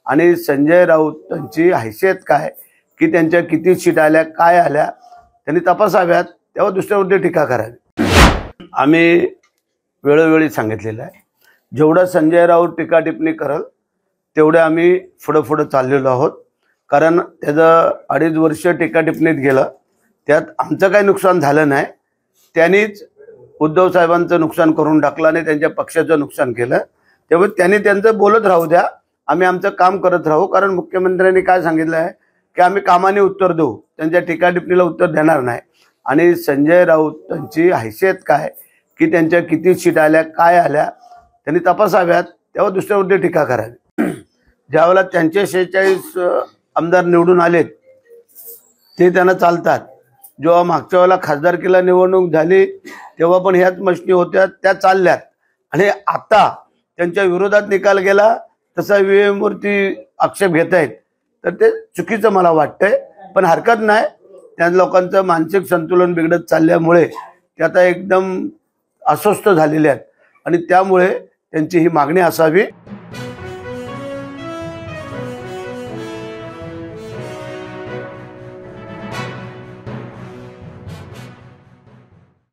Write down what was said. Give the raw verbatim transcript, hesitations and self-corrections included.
आणि संजय राऊतांची हैसियत काय, की त्यांच्या किती सीट आल्या, काय आल्या, त्यांनी तपासाव्यात, तेव्हा दुसऱ्यावरती टीका करावी। आम्ही वेळोवेळी सांगितलेलं आहे, जेवढा संजय राऊत टीका टिप्पणी करल तेवढे आम्ही पुढं पुढं चाललेलो आहोत। कारण त्याचं अडीच वर्ष टीका टिप्पणीत गेलं, त्यात आमचं काही नुकसान झालं नाही, त्यांनीच उद्धव साहेबांचं नुकसान करून टाकलं आणि त्यांच्या पक्षाचं नुकसान केलं। त्यामुळे त्यांनी त्यांचं बोलत राहू द्या, आम्ही आमचं काम करत राहू। कारण मुख्यमंत्र्यांनी काय सांगितलं आहे की आम्ही कामाने उत्तर देऊ, त्यांच्या टीका टिप्पणीला उत्तर देणार नाही। आणि संजय राऊतांची हैसियत काय, की त्यांच्या किती सीट आल्या, काय आल्या, त्यांनी तपासाव्यात, तेव्हा दुसऱ्यावरती टीका करावी। ज्यावेळेला त्यांचे शेहेचाळीस आमदार निवडून आलेत ते त्यांना चालतात, जेव्हा मागच्या वेळेला खासदारकीला निवडणूक झाली तेव्हा पण ह्याच मशनी होत्या, त्या चालल्यात। आणि आता त्यांच्या विरोधात निकाल गेला तसा ईव्हीएमवरती आक्षेप घेत आहेत, तर ते चुकीचं मला वाटतंय। पण हरकत नाही, त्या लोकांचं मानसिक संतुलन बिघडत चालल्यामुळे ते आता एकदम अस्वस्थ झालेले आहेत आणि त्यामुळे त्यांची ही मागणी असावी।